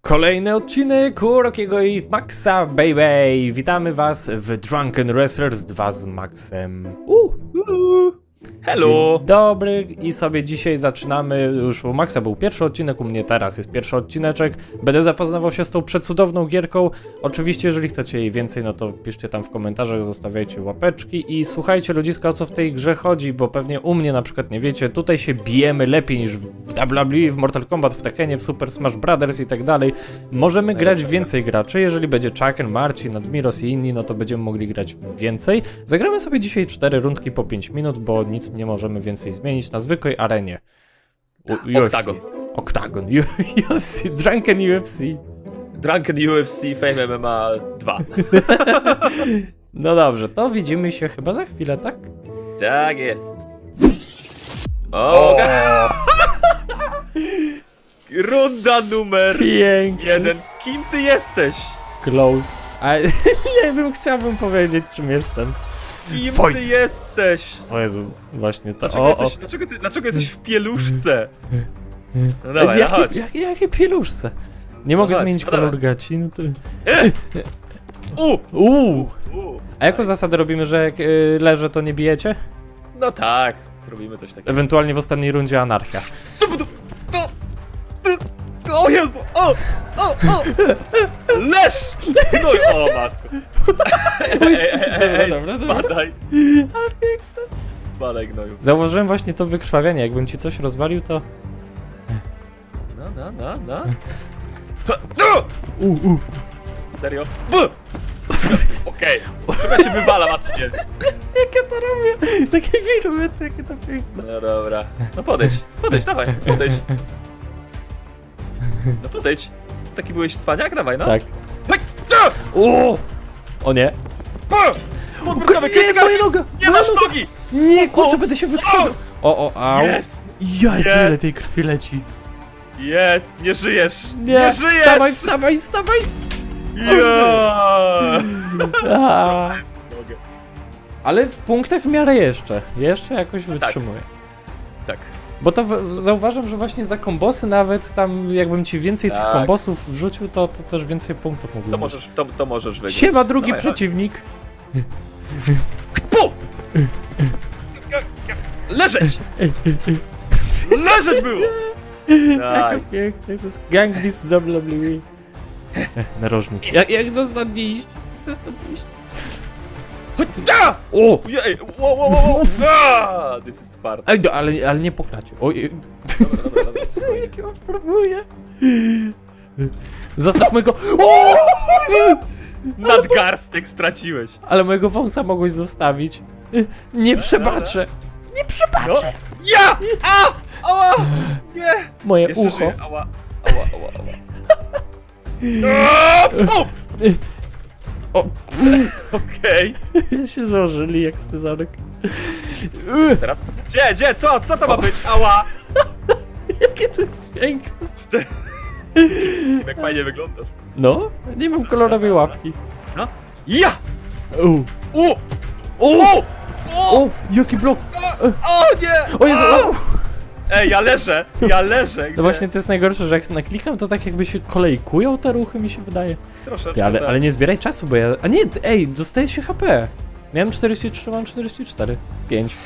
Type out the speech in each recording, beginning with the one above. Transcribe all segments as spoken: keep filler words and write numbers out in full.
Kolejny odcinek Rockiego i Maxa, baby! Witamy was w Drunken Wrestlers dwa z Maxem. Uh, uh. Hello! Dzień dobry i sobie dzisiaj zaczynamy, już u Maxa był pierwszy odcinek, u mnie teraz jest pierwszy odcineczek. Będę zapoznawał się z tą przecudowną gierką. Oczywiście, jeżeli chcecie jej więcej, no to piszcie tam w komentarzach, zostawiajcie łapeczki i słuchajcie ludziska, o co w tej grze chodzi, bo pewnie u mnie na przykład nie wiecie, tutaj się bijemy lepiej niż w W W E, w Mortal Kombat, w Tekkenie, w Super Smash Brothers i tak dalej. Możemy grać więcej graczy, jeżeli będzie Chucken, Marcin, Admiros i inni, no to będziemy mogli grać więcej. Zagramy sobie dzisiaj cztery rundki po pięć minut, bo nic nie możemy więcej zmienić na zwykłej arenie. U Octagon. Octagon. U F C. Drunken U F C. Drunken U F C Fame M M A dwa. No dobrze, to widzimy się chyba za chwilę, tak? Tak jest. O! Runda numer Pięknie. jeden. Kim ty jesteś? Close. A nie wiem, chciałbym powiedzieć, czym jestem. Kim Fight. ty jesteś? O Jezu, właśnie to. Dlaczego, O, jesteś, o. dlaczego, dlaczego jesteś w pieluszce? No dawaj, jakie, chodź. jakie, jakie pieluszce? Nie mogę chodź, zmienić no kolor dawaj. gaci, no to... U! Uuu! U! A jaką zasadę robimy, że jak y, leżę, to nie bijecie? No tak, zrobimy coś takiego. Ewentualnie w ostatniej rundzie anarchia. O Jezu! O! O! O! Leż! No i o matko! Ej, ej, ej, ej, Dobra, dobra, dobra. spadaj! Ale piękne. Spadaj, gnoju. Zauważyłem właśnie to wykrwawienie, jakbym ci coś rozwalił, to... No, no, no, no. No! U, u. Serio? B! Okej, trochę się wywala, matcznie. Jak ja to robię? Takie minuty, jakie to piękne. No dobra. No podejdź, podejdź, dawaj, podejdź. No podejdź. Taki byłeś cwaniak? Dawaj, no. Tak. Hej! Cia! O! O nie. B! Podbróżkowy, Nie, krytyka! moja noga! Nie moja masz noga. nogi! Nie, kurczę, O! będę się wykrwawiał. O, o, au. Jest! Jezu, Jest. ile tej krwi leci. Jest! Nie żyjesz! Nie, Nie żyjesz! wstawaj, wstawaj, wstawaj! Ja! A. Ale w punktach w miarę jeszcze. Jeszcze jakoś wytrzymuję. Tak. Bo to w- zauważam, że właśnie za kombosy nawet tam jakbym ci więcej tych Tak. kombosów wrzucił, to, to też więcej punktów mógłbym To mieć. możesz, to, to możesz wygrać. Siema, drugi Dawaj, przeciwnik. Pu! Leżeć! Leżeć było! Jaka Nice. piękna, to jest gang this W W E. Narożnik. Jak, jak zostać iść? Chcę stąd iść. Ja! O! Jej! Wow, wow, wow! Ah, this is Sparta. Ej, do, ale, ale nie pokraciu. Oj, Dobra, dobra, dobra, spokojnie. jak ja próbuję. Zostaw mojego... O! Nadgarstek straciłeś. Ale mojego wąsa mogłeś zostawić. Nie przebaczę. Nie No. przebaczę. Ja! A! Ała! Nie! Moje Jeszcze ucho. żyję. Ała, ała, ała, ała. Aaa, pu! O, Okej. się założyli jak scyzoryk. Teraz? Gdzie, gdzie? Co? Co to ma być? Ała! Jakie to jest piękne. Cztery. Jak fajnie wyglądasz. No, nie mam kolorowej łapki. No. Ja! U. U! O! U! O! Jaki blok! O nie! O Jezu! A! O! Ej, ja leżę! Ja leżę! Gdzie? No właśnie to jest najgorsze, że jak naklikam, to tak jakby się kolejkują te ruchy, mi się wydaje. Troszeczkę. Ty, ale, tak. ale nie zbieraj czasu, bo ja... A nie, ty- ej, dostaje się H P. Miałem czterdzieści trzy, mam czterdzieści cztery. pięć.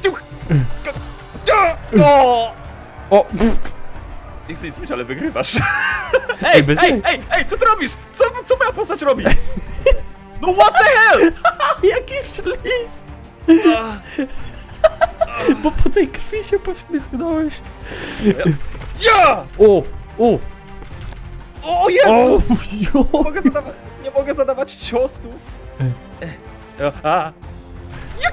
O! O! Pff. Nie chcę nic mówić, ale wygrywasz. Ej, Ej, bez ej, jaj. ej, ej, co ty robisz? Co, co moja postać robi? No what the hell? Jaki szlis! Ah, Bo po tej krwi się poślizgnąłeś. Ja! O! O! O O! Jezus! Jo! Nie mogę zadawać, nie mogę zadawać ciosów. E, A. Ja-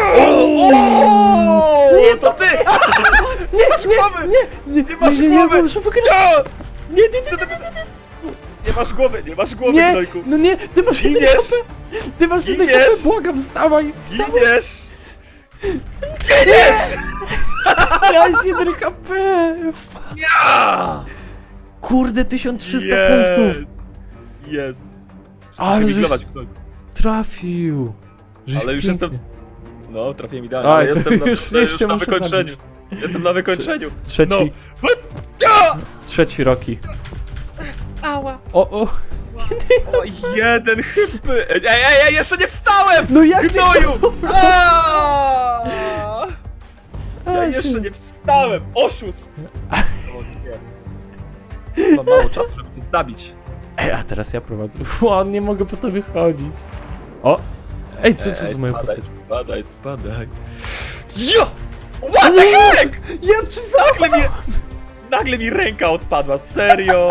O! Nie, to ty! Nie, masz nie, głowy! nie, nie, Nie masz nie, nie, głowy! muszę wygrać. Ja! Nie, nie, nie, nie, nie, nie, Nie masz głowy, nie masz głowy, nie, gnojku. no nie, ty masz jeden Giniesz! H P, ty masz jeden H Giniesz! P, błagam, wstawaj, wstawaj, Giniesz! Giniesz! miałeś jeden H P. Ja! Kurde, tysiąc trzysta Jest. punktów. Jest. Ale Ale żeś żeś... trafił. Żeś Ale już pięknie. jestem... No, trafiłem idealnie, Aj, ale to jestem na, już już jeszcze na muszę wykończeniu. zabić. Jestem na wykończeniu. Trzeci, No. Ja! trzeci Rocky. Ała. O, o. O, jeden chyby. Ej, ej, ej, jeszcze nie wstałem! No jak ty Gnoju! Aaaa! Ja A, jeszcze się- nie wstałem! Oszust! O nie. Mam mało czasu, żeby cię zabić. Ej, a teraz ja prowadzę. O, nie mogę po tobie chodzić. O! Ej, co to Ej, z moją spadaj, postacią? spadaj, spadaj. Jo! What the heck? Ja przyznam! Nagle mi, nagle mi ręka odpadła, serio?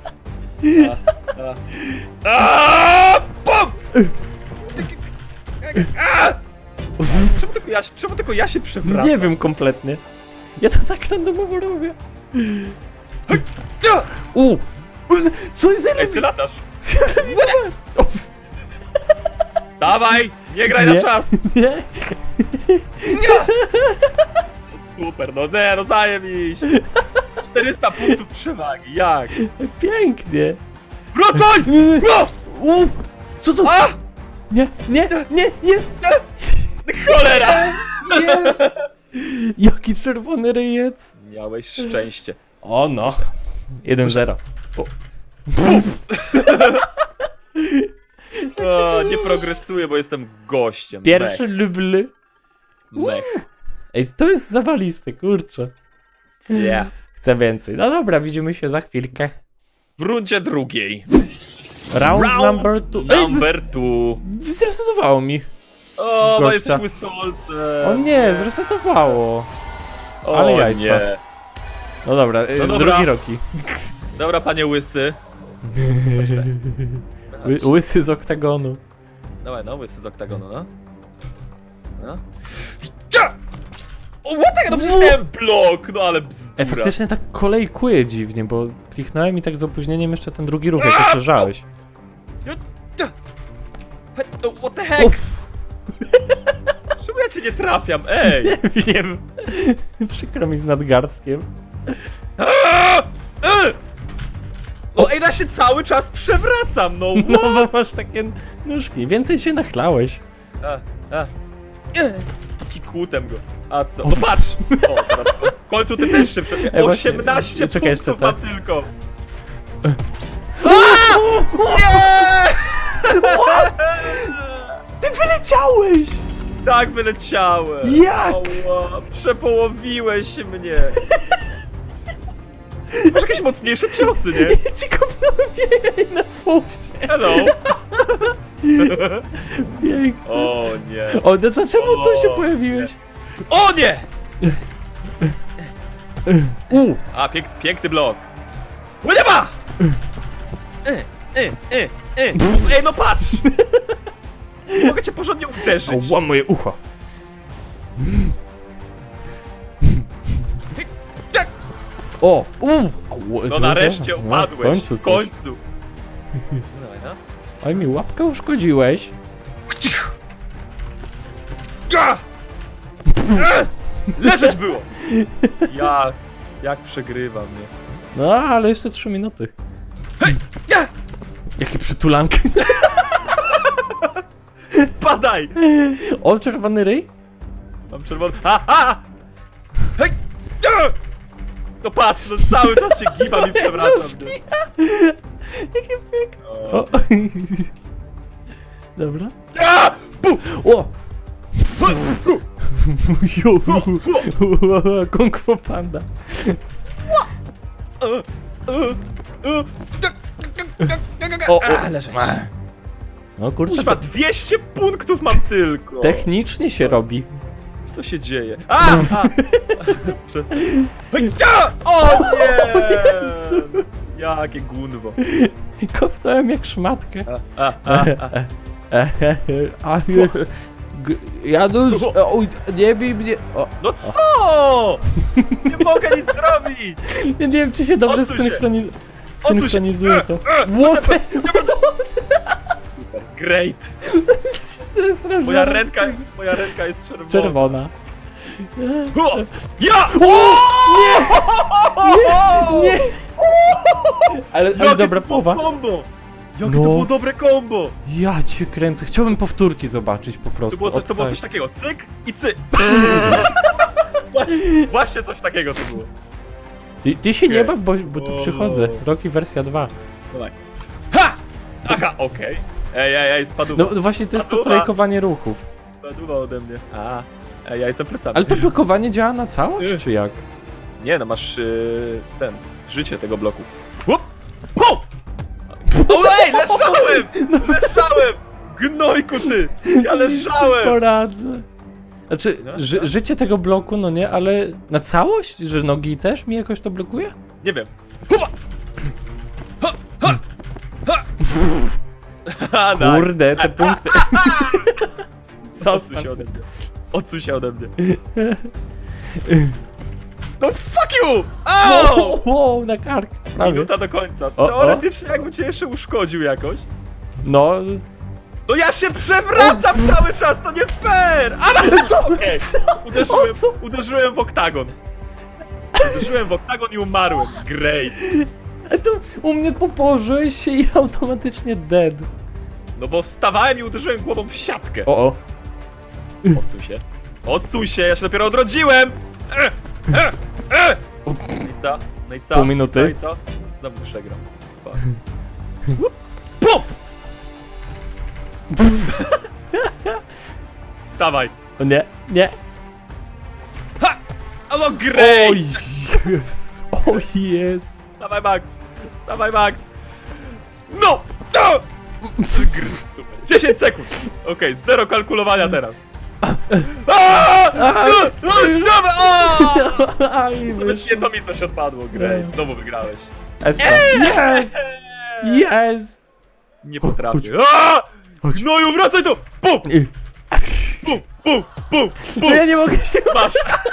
A, a. A, bum! A! Czemu tylko ja, czemu tylko ja się przewracam? Nie wiem kompletnie. Ja to tak randomowo robię. Ja! U! Co jest za Ej, ty latasz. Dawaj, nie graj Nie. na czas. Nie? Super, no nie, no zajebiście. czterysta punktów przewagi, jak? Pięknie. Wracaj! O! U! Co to? A! Nie, nie, nie, jest! Cholera! Jest! Jaki czerwony ryjec! Miałeś szczęście. O no. jeden zero. O, nie progresuję, bo jestem gościem. Pierwszy level. Mech. Mech. Ej, to jest zawaliste, kurczę. Yeah. Chcę więcej. No dobra, widzimy się za chwilkę. W rundzie drugiej. Round, Round number two. Ej, Number two. zresetowało mi. O, bo Gościa. jesteś łysolcem. O nie, zresetowało. O, ale jajca. Nie. No dobra, y, No dobra. drugi Roki. Dobra, panie łysy. Ły, łysy z oktagonu. Dawaj, no, łysy z oktagonu, no. No. Cia! O, what the... No przecież miałem blok, no ale bzdura. Ej, faktycznie tak kolej kłuje dziwnie, bo kliknąłem i tak z opóźnieniem jeszcze ten drugi ruch, jak już leżałeś. Oh, what the heck? Czemu ja cię nie trafiam? Ej! Nie wiem. Przykro mi z nadgarstkiem. Aaa! E! No ej, ja się cały czas przewracam, no No what? bo masz takie nóżki. Więcej się nachlałeś. A, a. E! Kikutem go. A co? No patrz! O, teraz w końcu ty też się przewracasz. Ej, właśnie, osiemnaście czekaj, jeszcze punktów mam tak. tylko. A! Nie! Ty wyleciałeś! Tak wyleciałem. Jak? Ała, przepołowiłeś mnie. Masz jakieś mocniejsze ciosy, nie? Ja ci kopnąłem jej na fusie. Hello. Pięknie. O nie. O, no to czemu tu się O, pojawiłeś? O nie! U! A, pięk, piękny blok. O nie ma! E, e, e, e. Ej, no patrz! Mogę cię porządnie uderzyć. O, moje ucho. Tak. O! U! No nareszcie No, upadłeś. w końcu W coś. końcu. No dawaj, no. Oj, mi łapkę uszkodziłeś. Ja! E! Leżeć było! Jak, jak przegrywa mnie. No, ale jeszcze trzy minuty. Hej! Ja! Jakie przytulanki. Spadaj! O, czerwony ryj? Mam czerwony. A, a! Hej! Ja! No patrz, no cały czas się giwam i przewracam. Nie? Jakie piękne. O. O. Dobra. Ja! Bu! O! Kung Fu Panda. O, o. A, leżeć. No kurczę, Kuźwa, to dwieście punktów mam tylko. technicznie się robi. Co się dzieje? A! a. Przez... Hej, ja! O nie! Jezu. Jakie gunwo. Kopnąłem jak szmatkę. A, a, a. A, G- Janusz, oj, nie bij mnie. O, No co? Nie mogę nic zrobić! nie wiem, czy się dobrze Odsuń się. synchroni- Odsuń się. synchronizuje to. E, e, What the... Super, great! Zesram Moja zaraz ręka, tego. moja ręka jest czerwona. Czerwona. O! Ja! O! Nie! Ale, ale Jakie dobra to było połowa. kombo! Jakie No. to było dobre kombo! Ja cię kręcę. Chciałbym powtórki zobaczyć po prostu. To było, coś, to było Od coś tak. takiego, cyk i cyk! właśnie, właśnie coś takiego to było. Ty, ty się nie Okej. baw, bo, bo tu O. przychodzę. Rocky wersja dwa. Dawaj. Ha! Aha, okej. Okay. Ej, ej, ej, spadł. No właśnie to jest to kolejkowanie ruchów. Spadł ode mnie. A, ej, ja jestem plecami. Ale to blokowanie działa na całość, czy jak? Nie, no masz yy, ten, życie tego bloku. Łup! Łup! O, ej, leżałem! Leżałem! Gnojku ty! Ja leżałem! Poradzę. Znaczy, No, ży no. życie tego bloku, no nie, ale na całość? Że nogi też mi jakoś to blokuje? Nie wiem. Hupa! Ha! Ha! Ha! Ha! Kurde, te punkty. Odsuń się ode mnie. Odsuń się ode mnie. No fuck you! Au! Wow, wow, na kark. Prawie. Minuta do końca. O, Teoretycznie jakby cię jeszcze uszkodził jakoś. No, No ja się przewracam cały czas, to nie fair! Ale co? Okej. Co? Uderzyłem, O co? uderzyłem w oktagon. Uderzyłem w oktagon i umarłem. Great. a tu u mnie położyłeś się i automatycznie dead. No bo wstawałem i uderzyłem głową w siatkę. O, o. Odsuń się. Odsuń się, ja się dopiero odrodziłem! E, e, e. No i co? No i co? Pół minuty. I co? I co? Znowu przegram. Fuck. Łup. Pum! Wstawaj. O nie, nie. Ha! Albo great! Oj, jest. O, jest. Wstawaj, Max! Wstawaj, Max! No! To! dziesięć sekund! Okej, okay, zero kalkulowania teraz. Aaaa! Dobra! Aj, Nie, to mi coś odpadło, great. Znowu wygrałeś. Yes! Yes! Nie potrafię. Aaaa! Gnoju, wracaj tu! Pum! Pum! Pum! Pum! No Pum! ja nie mogę się... Masz!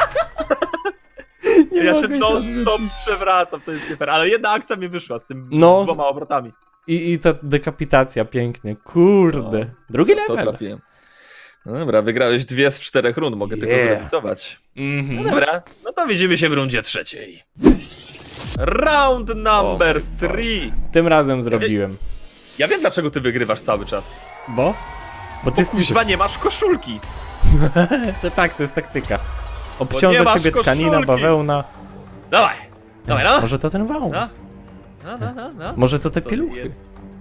Nie Ja się mogę non-stop odwrócić. przewracam, to jest nie fair, ale jedna akcja mi wyszła z tym No. dwoma obrotami. I, I ta dekapitacja pięknie. Kurde. No. Drugi To level. trafiłem. No dobra, wygrałeś dwie z czterech rund, mogę Yeah. tylko zrealizować. Mhm. No dobra, no to widzimy się w rundzie trzeciej. Round number O mój three. Tym razem zrobiłem. Ja wiem, dlaczego ty wygrywasz cały czas. Bo? Bo Bo ty jesteś... kuźwa nie masz koszulki. To tak, to jest taktyka. nie Obciąża masz ciebie tkanina, koszulki. bawełna. Dawaj, dawaj, no. Może to ten wąs. No. No, no, no, no. Może to te Co pieluchy. je-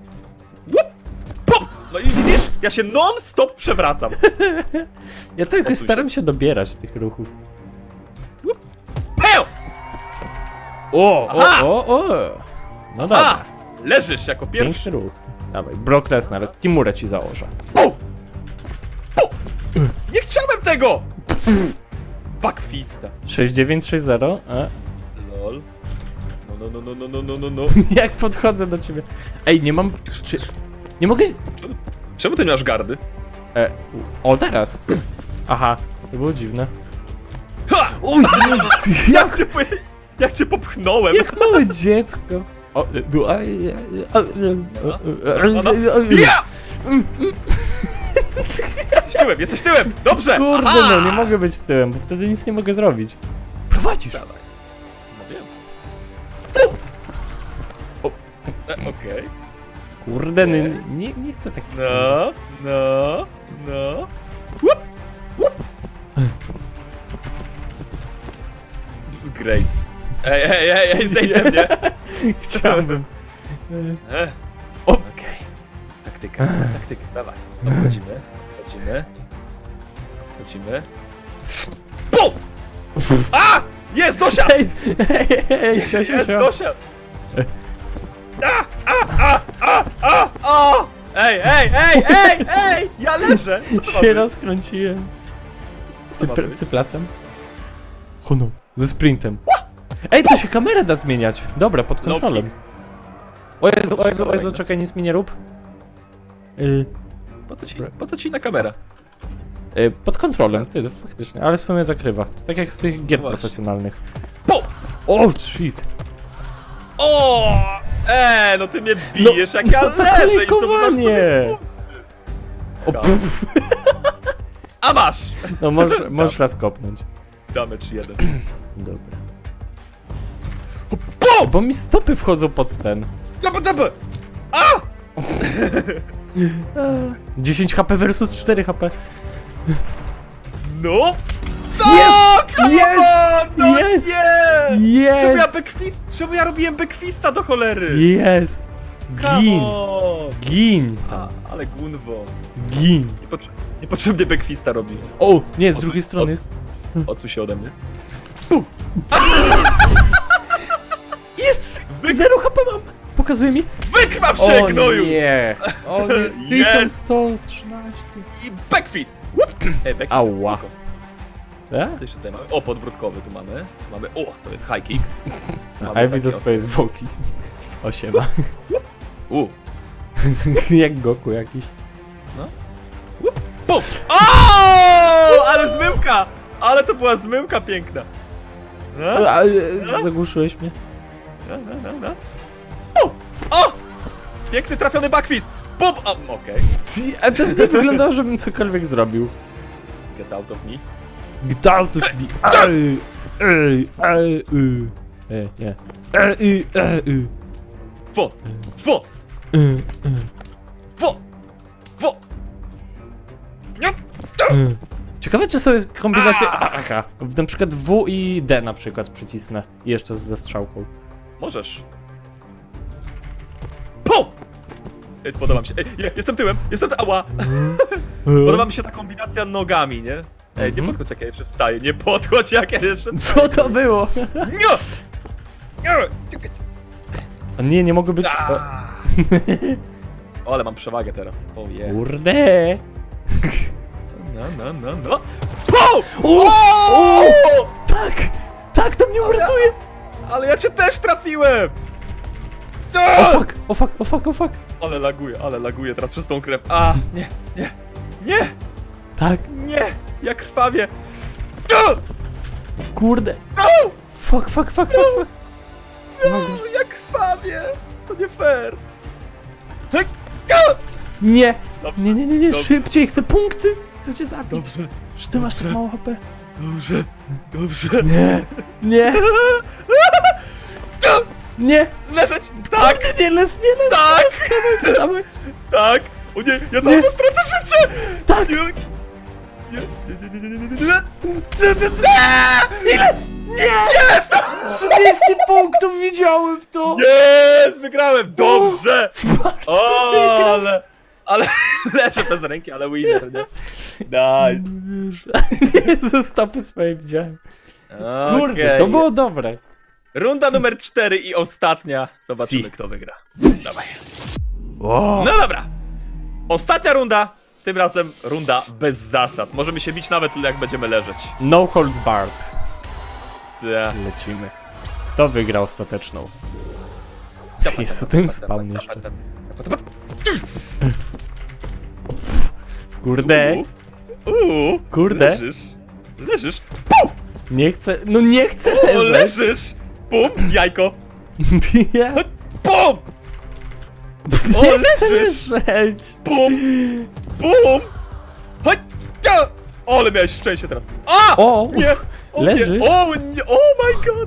Pum! No i widzisz, ja się non-stop przewracam. Ja tylko Odsuń staram się dobierać tych ruchów. Peł! O, Aha! o, o, o. No A, dobra. leżysz jako pierwszy. Piękny ruch. Dawaj, Brock Lesnar, Kimurę ci założę. Pum! Pum! Nie chciałem tego! Backfista. sześć dziewięć sześć zero. E. Lol. No, no, no, no, no, no, no, no. Jak podchodzę do ciebie. Ej, nie mam... Czy... Nie mogę... Czemu, czemu ty nie masz gardy? E, o, teraz. Aha, to było dziwne. Ha! O Jezu, Jak cię, po, jak cię popchnąłem! jak małe dziecko. O, e, du- a, e, e, e, No, no. e, Ja! Jesteś tyłem, jesteś tyłem! Dobrze! Kurde, Aha! no nie mogę być tyłem, bo wtedy nic nie mogę zrobić. Prowadzisz. Dawaj. No wiem. O. E, Okej. Kurde, nie, nie, nie chcę tak. No, no, no. Łup, łup. It's great. Ej, ej, ej, ej, zejdź mnie. Chciałbym. E, O. Okej. Taktyka, taktyka, dawaj. No, wchodzimy, wchodzimy. Wchodzimy. Pum! A! Jest Dosia! Ej, ej, ej, sio, sio, Jest sio. Dosia! A, a, a, a, a, o! Ej, ej, ej, ej, ej! Ja leżę! Co to ma Się być? rozkręciłem. Co ma Cypr- być? Cyplasem. Hono, ze sprintem. Ej, to się kamerę da zmieniać. Dobra, pod kontrolą. O Jezu, o Jezu, o Jezu, czekaj, nic mi nie rób. Y, Po co ci, po co ci na kamera? y, pod kontrolą, ty, to faktycznie, ale w sumie zakrywa. To tak jak z tych gier No właśnie. profesjonalnych. Pum! O, shit. O! Eee, no ty mnie bijesz jak ja no to leżę i zdobywasz sobie kolejkowanie. punkty. O, puf. A masz! No możesz, możesz raz kopnąć. Damage jeden. Dobra. Pum! Bo mi stopy wchodzą pod ten. Dapa, dapa! A! dziesięć HP versus cztery HP. No! Jest! Tak! Jest! No Jest! nie! Czemu ja Jest! backfist... Czemu ja robiłem backfista do cholery? Jest! Come Gin! on! Gin! A, Tam. ale gunwo. Gin! Niepotrze niepotrzebnie backfista robi. O! Nie, z Odsuń- drugiej strony od- jest... Odsuń się ode mnie. Jest! Wy- Zero H P mam! Pokazuje mi. Wykrwaw się, O gnoju! nie! O nie! Jest! tysiąc sto trzynaście. I backfist! Łup! Ej, backfist Ała. jest spoko. Tak? Co jeszcze tutaj mamy? O, podbródkowy tu mamy. Mamy, o, to jest high kick. A Mamy ja taki widzę oto- swoje zwłoki. Osiema. U, Jak Goku jakiś. pum! O! Ale zmyłka! Ale to była zmyłka piękna. No, A, a, zagłuszyłeś mnie. no, no, no, no. O! O! Piękny trafiony backfist! Pum! O, okej. A to nie wyglądało, żebym cokolwiek zrobił. Get out of me. Get out of me. Ej, ej, ej, y. Ej, nie. Ej, ej, ej. Fo! Fo! Ej, ej, Fo! Fo! Nie! ej. Ciekawe, czy są kombinacje. Aha. Na przykład W i D na przykład przycisnę. I jeszcze ze strzałką. Możesz. Pum! Ej, podoba mi się. Ej, je- jestem tyłem, jestem ty... Ała! Podoba mi się ta kombinacja nogami, nie? Ej, nie Mhm. podchodź jak ja jeszcze wstaję, nie podchodź jak ja jeszcze Co to było? Nie! Nie! Czekaj. O nie, nie mogę być. O, Aaa. O, ale mam przewagę teraz. O je. kurde. No, no, no, no. Pum! O! O! Tak! Tak, to mnie uratuje! Ale ja cię też trafiłem! O fuck, o fuck, o fuck, o fuck. Ale laguje, ale laguje teraz przez tą krew. A, nie, nie, nie, Tak, nie! Ja krwawię! kurde. No! Fuck, fuck, fuck, fuck, fuck. No, ja krwawię! To nie fair! Hej! Nie, Dobrze, nie, nie, nie, nie, Dobrze. szybciej, chcę punkty. Chcę cię zabić. Dobrze, Czy ty masz tak mało H P? dobrze, dobrze. Nie, nie, nie. Leżeć! Tak! Nie, nie, leż, nie, leż. Tak! Wstawaj, wstawaj. Tak! O nie, ja cały Nie. czas tracę życie! Tak. Nie, nie, nie, nie, nie, nie, nie, nie, nie. Ile? Nie! Jest! trzydzieści punktów, widziałem to. Jest! Wygrałem! Dobrze! O, ale... Ale leżę bez ręki, ale winner, nie? Nice. Nie, ze stopy swojej widziałem. Kurde, Okej. to było dobre. Runda numer cztery i ostatnia. Zobaczymy, Si. kto wygra. Dawaj. No dobra. Ostatnia runda. Tym razem runda bez zasad. Możemy się bić nawet jak będziemy leżeć. No holds barred. Ta. Lecimy. Kto wygra ostateczną? Jezu, ten spawn jeszcze. Kurde, Uuu, Kurde. Leżysz. Leżysz. nie chcę, no nie chcę O, leżeć. leżysz. Pum, jajko. Nie, Pum, nie O, chcę leżysz. leżeć. pum, pum. Chodź. ja. O, ale miałeś szczęście teraz. A! O, Nie! O, leżysz. Nie. O, nie. Oh my god!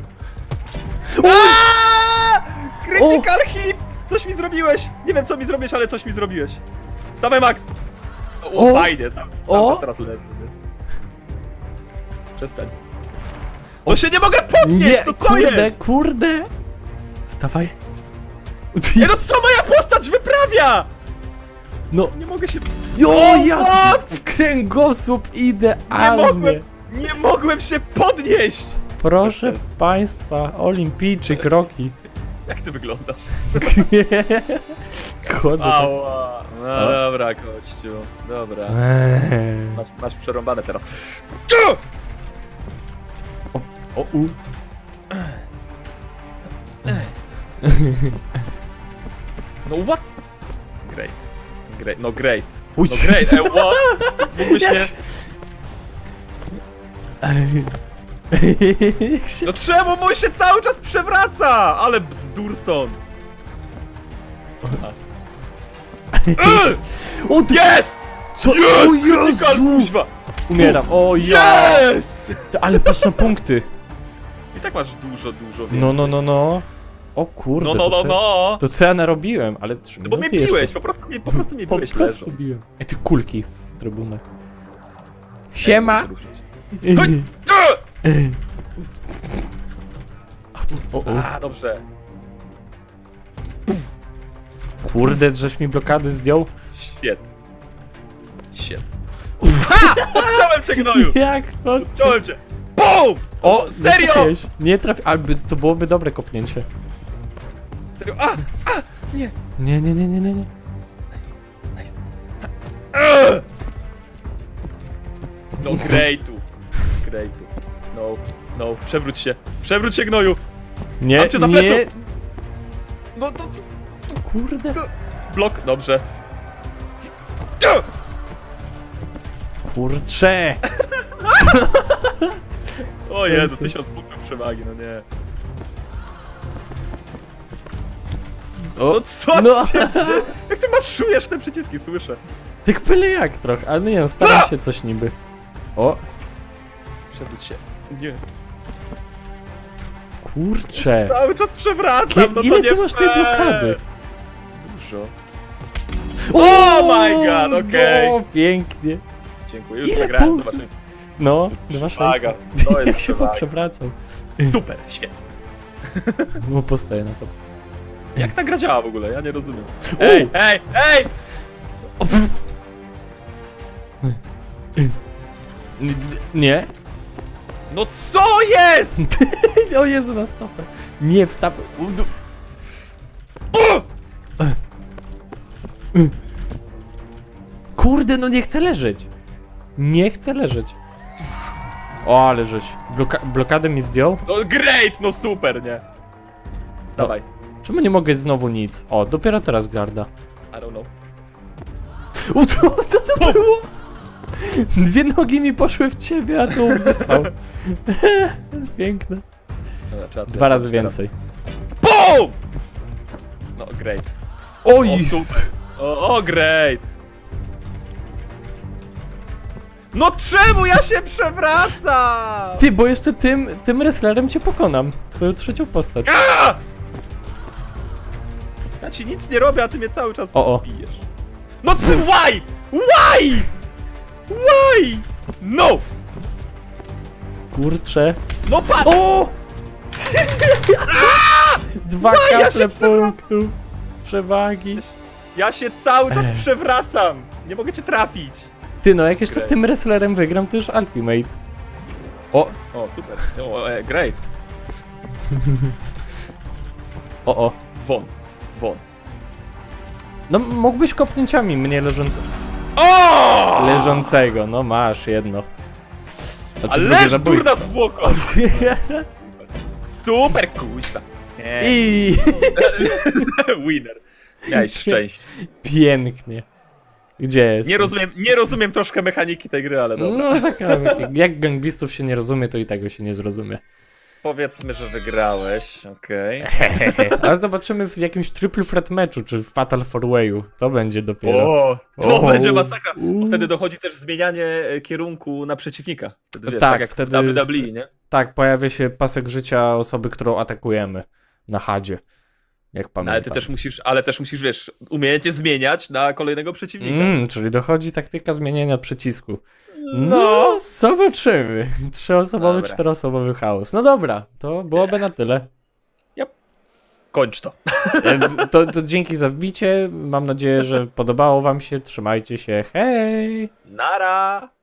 Aaaa! Critical hit! Coś mi zrobiłeś! Nie wiem co mi zrobiłeś, ale coś mi zrobiłeś. Stawaj Max! O, O! fajnie, tam, O! tam teraz leży. nie? Przestań. No się nie mogę podnieść, nie, to co kurde, jest? kurde. Wstawaj. Nie no co moja postać wyprawia? No, Nie mogę się... jo, O, ja what? w kręgosłup Nie idealnie. mogłem... Nie mogłem się podnieść! Proszę Bez państwa, olimpijczyk Rocky. Jak ty wyglądasz? Chodzę tak. Ała. No O. dobra, kościół. Dobra. Eee. Masz, masz przerąbane teraz. O, o, u. No what? Great. Great. No great. Uj. No great. E, what? Mógłbyś Jak mnie... się- Ej. Jak się- No czemu mój się cały czas przewraca? Ale bzdurson. Ej! O, ty... Jest! Co? O Jest! Critical Jezu! kuźwa! Umieram, o ja! Jest! Ty, ale patrz na punkty. I tak masz dużo, dużo więcej. No, no, no, no. O kurde, No, no, to, no, co, no. to co ja narobiłem, ale trzy No bo mnie minuty biłeś, jeszcze. po prostu mnie, po prostu mnie Po biłeś prostu leżą. biłem. Ej, ty kulki w trybunach. Siema! Ej, muszę ruszyć. Chodź! Ej. O, o. A, dobrze. Kurde, żeś mi blokady zdjął. Shit. Shit. Ha! Podciąłem cię, gnoju! Jak? Podciąłem cię! BOOM! O, serio? trafiłeś. Nie trafi... Albo to byłoby dobre kopnięcie. Serio? A! A! Nie! Nie, nie, nie, nie, nie, nie. Nice. Ugh! No greatu. Greatu. No, no, przewróć się. Przewróć się, gnoju! Nie, Mam cię za nie. pleców. No to... Kurde. Blok, dobrze. Kurcze. O Jezu, tysiąc punktów przewagi, no nie. O, No co no. się dzieje? Jak ty maszujesz te przyciski, słyszę. tak byle jak trochę, ale nie, no, staram się coś niby. O, Przewróć się. Nie. kurcze. Cały czas przewracam, Kie- no to ile nie ty masz tej fair. blokady? Dużo. Oh my god, okej. No, pięknie. Dziękuję, już Ile przegrałem, punktów? zobaczymy. No, jest dwa przewaga. sześć. To jest Jak się przewaga. poprzewracał. Super, świetnie. No postoję na to. Jak ta gra działa w ogóle? Ja nie rozumiem. Ej, ej, ej! O, pff. Nie? No co jest? O Jezu, na stopę. Nie, wstawę. O! Kurde, no nie chcę leżeć. Nie chcę leżeć. O, ale żeś. Bloka blokadę mi zdjął? No great, no super, nie? Wstawaj. Czemu nie mogę znowu nic? O, dopiero teraz garda. I don't know. O, to, co to było? Dwie nogi mi poszły w ciebie, a tu został. Piękne. Dobra, trzeba Dwa razy więcej. BOOM! No great. Oj! O, super. O, o great. No czemu ja się przewracam? Ty, bo jeszcze tym, tym wrestlerem cię pokonam. Twoją trzecią postać. A! Ja ci nic nie robię, a ty mnie cały czas O, o. bijesz. No ty, why? Why? Why? No! Kurczę. No patrz! O! Dwa ja kaple się przewracam. punktów przewagi. Ja się cały czas Ech. przewracam! Nie mogę cię trafić! Ty, no jak jeszcze Great. tym wrestlerem wygram, to już ultimate. O, O, super. O, e, great. o, o. Won. Won. No mógłbyś kopnięciami mnie leżącego. O! Leżącego, no masz jedno. Znaczy, A drugie leż zabójstwo. durna zwłoko! Super kuźwa. I Winner. Miałeś szczęście. pięknie. Gdzie jest? Nie rozumiem, nie rozumiem troszkę mechaniki tej gry, ale dobra. No taka, jak gangbistów się nie rozumie, to i tego się nie zrozumie. Powiedzmy, że wygrałeś, okej. Ale zobaczymy w jakimś triple threat meczu, czy w Fatal four wayu. To będzie dopiero. O, to O. będzie masakra. Bo U. wtedy dochodzi też zmienianie e, kierunku na przeciwnika. Wtedy, wiesz, Tak, tak jak wtedy w W W E, nie? Tak, pojawia się pasek życia osoby, którą atakujemy na hadzie. Jak No, pamiętam. ale ty też musisz, ale też musisz, wiesz, umiejętnie zmieniać na kolejnego przeciwnika. Mm, czyli dochodzi taktyka zmieniania przycisku. No. No, zobaczymy. Trzyosobowy, Dobra. czteroosobowy chaos. No dobra, to byłoby na tyle. Kończ to. E, To, to dzięki za wbicie. Mam nadzieję, że podobało wam się. Trzymajcie się. Hej! Nara!